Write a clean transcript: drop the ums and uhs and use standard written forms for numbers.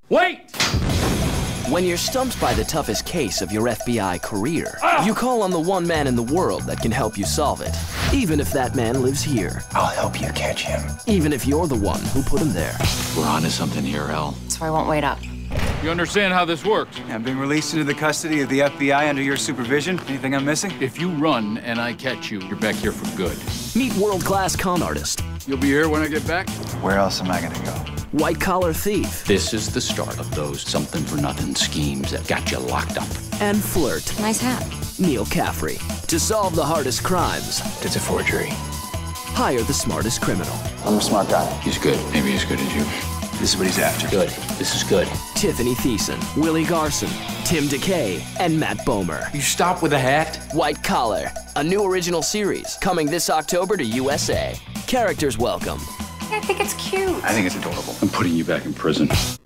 Wait! When you're stumped by the toughest case of your FBI career, you call on the one man in the world that can help you solve it. Even if that man lives here. I'll help you catch him. Even if you're the one who put him there. We're onto something here, Al. So I won't wait up. You understand how this works? I'm being released into the custody of the FBI under your supervision. Anything I'm missing? If you run and I catch you, you're back here for good. Meet world-class con artist. You'll be here when I get back? Where else am I gonna go? White-collar thief. This is the start of those something-for-nothing schemes that got you locked up. And flirt. Nice hat. Neil Caffrey. To solve the hardest crimes, It's a forgery. hire the smartest criminal. I'm a smart guy. He's good. Maybe as good as you. This is what he's after. Good. This is good. Tiffany Thiessen, Willie Garson, Tim DeKay, and Matt Bomer. You stop with the hat? White Collar, a new original series coming this October to USA. Characters welcome. I think it's cute. I think it's adorable. I'm putting you back in prison.